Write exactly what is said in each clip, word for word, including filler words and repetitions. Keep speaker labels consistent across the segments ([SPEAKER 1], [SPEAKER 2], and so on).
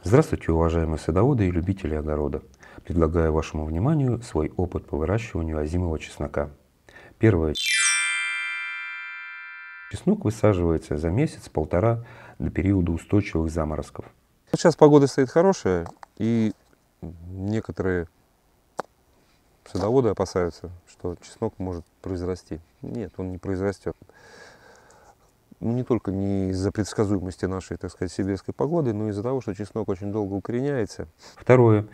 [SPEAKER 1] Здравствуйте, уважаемые садоводы и любители огорода. Предлагаю вашему вниманию свой опыт по выращиванию озимого чеснока. Первое. Чеснок высаживается за месяц-полтора до периода устойчивых заморозков.
[SPEAKER 2] Сейчас погода стоит хорошая, и некоторые садоводы опасаются, что чеснок может произрасти. Нет, он не произрастет. Не только не из-за предсказуемости нашей, так сказать, сибирской погоды, но и из-за того, что чеснок очень долго укореняется.
[SPEAKER 1] Второе.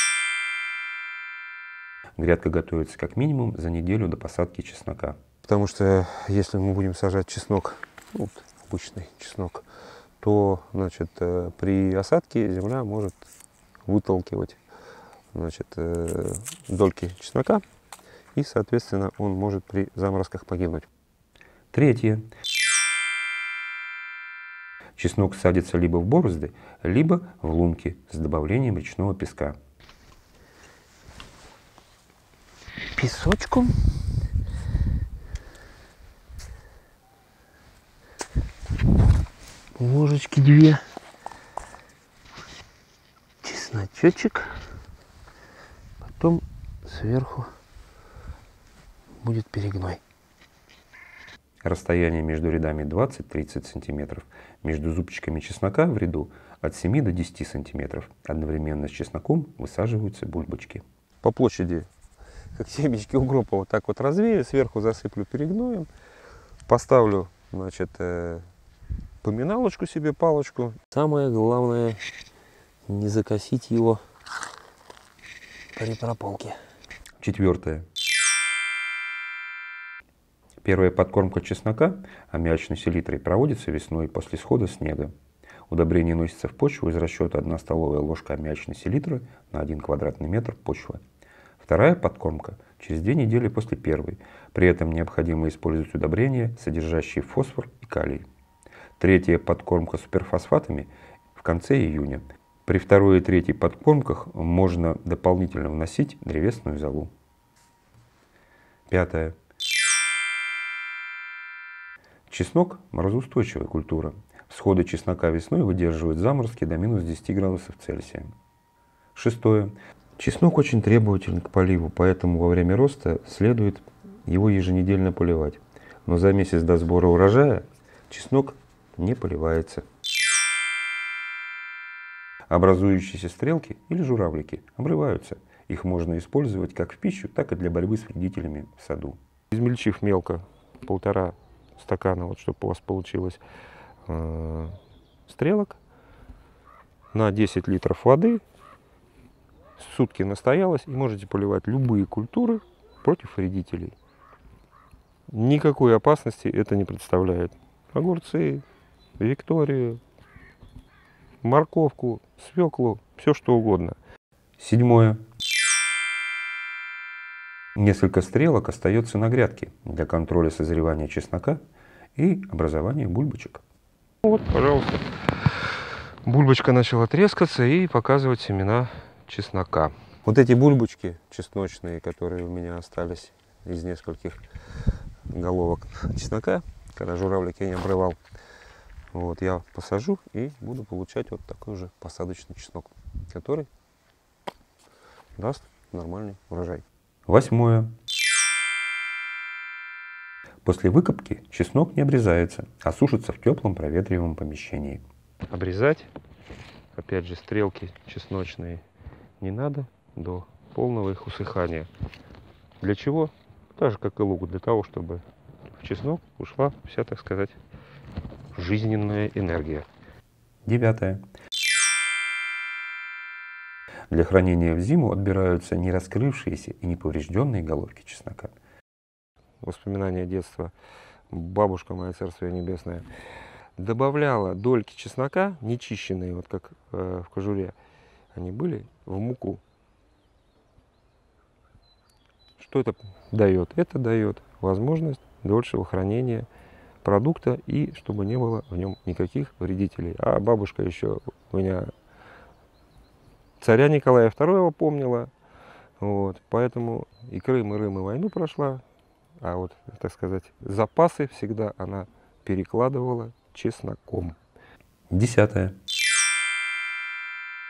[SPEAKER 1] Грядка готовится как минимум за неделю до посадки чеснока.
[SPEAKER 2] Потому что если мы будем сажать чеснок, вот, обычный чеснок, то, значит, при осадке земля может выталкивать, значит, дольки чеснока, и, соответственно, он может при заморозках погибнуть.
[SPEAKER 1] Третье. Чеснок садится либо в борозды, либо в лунки с добавлением речного песка.
[SPEAKER 2] Песочку. Ложечки две. Чесночочек. Потом сверху будет перегной.
[SPEAKER 1] Расстояние между рядами двадцать-тридцать сантиметров. Между зубчиками чеснока в ряду от семи до десяти сантиметров. Одновременно с чесноком высаживаются бульбочки.
[SPEAKER 2] По площади, как семечки укропа, вот так вот развею, сверху засыплю перегноем, поставлю, значит, э, поминалочку себе, палочку. Самое главное, не закосить его при прополке.
[SPEAKER 1] Четвертое. Первая подкормка чеснока аммиачной селитрой проводится весной после схода снега. Удобрение носится в почву из расчета одна столовая ложка аммиачной селитры на один квадратный метр почвы. Вторая подкормка через две недели после первой. При этом необходимо использовать удобрения, содержащие фосфор и калий. Третья подкормка суперфосфатами в конце июня. При второй и третьей подкормках можно дополнительно вносить древесную золу. Пятое. Чеснок – морозоустойчивая культура. Всходы чеснока весной выдерживают заморозки до минус десяти градусов Цельсия. Шестое. Чеснок очень требователен к поливу, поэтому во время роста следует его еженедельно поливать. Но за месяц до сбора урожая чеснок не поливается. Образующиеся стрелки или журавлики обрываются. Их можно использовать как в пищу, так и для борьбы с вредителями в саду. Измельчив мелко полтора стакана, вот чтобы у вас получилось, э, стрелок на десять литров воды, сутки настоялось, и можете поливать любые культуры против вредителей. Никакой опасности это не представляет. Огурцы, викторию, морковку, свеклу, все что угодно. Седьмое. Несколько стрелок остается на грядке для контроля созревания чеснока и образования бульбочек. Вот, пожалуйста, бульбочка начала трескаться и показывать семена чеснока. Вот эти бульбочки чесночные, которые у меня остались из нескольких головок чеснока, когда журавлик я не обрывал, вот я посажу и буду получать вот такой же посадочный чеснок, который даст нормальный урожай. Восьмое. После выкопки чеснок не обрезается, а сушится в теплом проветриваемом помещении. Обрезать, опять же, стрелки чесночные не надо до полного их усыхания. Для чего? Так же, как и лук, для того, чтобы в чеснок ушла вся, так сказать, жизненная энергия. Девятое. Для хранения в зиму отбираются не раскрывшиеся и не поврежденные головки чеснока. Воспоминания детства. Бабушка моя, царствие небесное, добавляла дольки чеснока, нечищенные, вот как э, в кожуре, они были в муку. Что это дает? Это дает возможность дольшего хранения продукта и чтобы не было в нем никаких вредителей. А бабушка еще у меня царя Николая второго помнила, вот, поэтому и Крым, и Рым, и войну прошла, а вот, так сказать, запасы всегда она перекладывала чесноком. Десятое.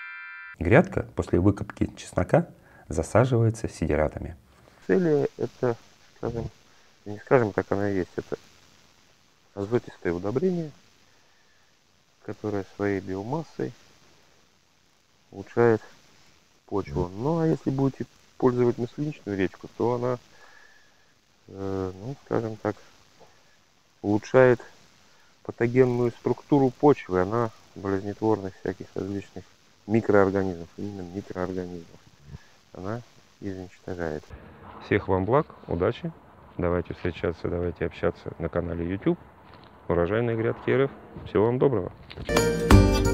[SPEAKER 1] Грядка после выкопки чеснока засаживается сидератами.
[SPEAKER 2] Цели это, скажем, не скажем, так оно и есть, это азотистое удобрение, которое своей биомассой улучшает почву. Ну а если будете пользовать масличную речку, то она, э, ну скажем так, улучшает патогенную структуру почвы, она болезнетворных всяких различных микроорганизмов, именно микроорганизмов, она изничтожает. Всех вам благ, удачи, давайте встречаться, давайте общаться на канале YouTube Урожайные Грядки РФ. Всего вам доброго.